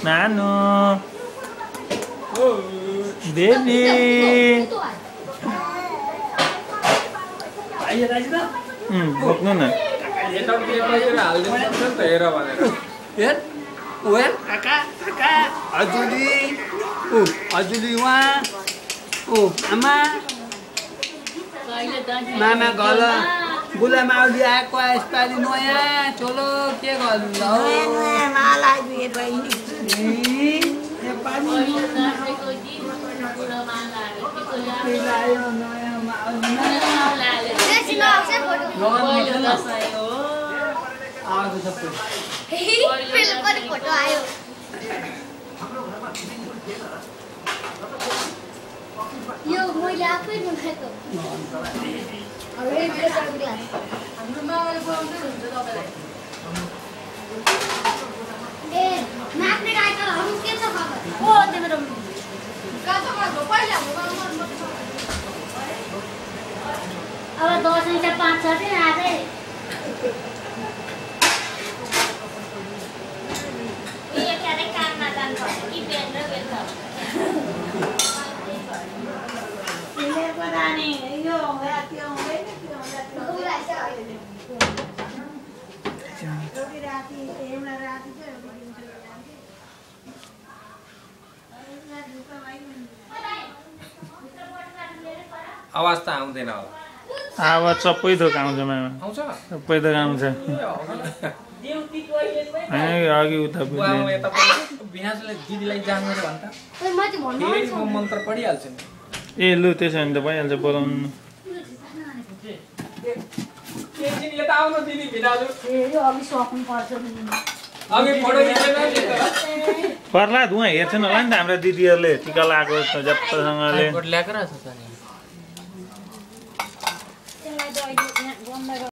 नानो बेबी बोक्नु न हजुर उहाँ ओ आमा मामा गल बुला माउली आएको यसपालि नयाँ चलो के गर्नु फोटो आयो यो मैले आफै बनाएको हाम्रो मामाले बनाउँदै हुन्छ तपाईलाई ए नाच्ने गायकहरु के छ खबर ओ तिम्रो गाछमा हो पहिला अब दसैँ त 5-6 दिन आजै यो क्यारे काममा जानुपर्छ कि बेन र बेन रानी यो राति आउँदैन त्यो राति एउटा राति आवाज त आउँदैन होला आवाज सबै थोक आउँछ मामा आउँछ सबै थोक आउँछ अघि उता बिहाजले दिदीलाई जानु भन्दा म मन्त्र पढिहाल्छु नि ए लु त्यसो भने त भइहाल्छ बोलाउनु प्रहलाद उहाँ हेर्छन् होला नि त हाम्रा दिदीहरूले टिका लगाएको जप्पसँगले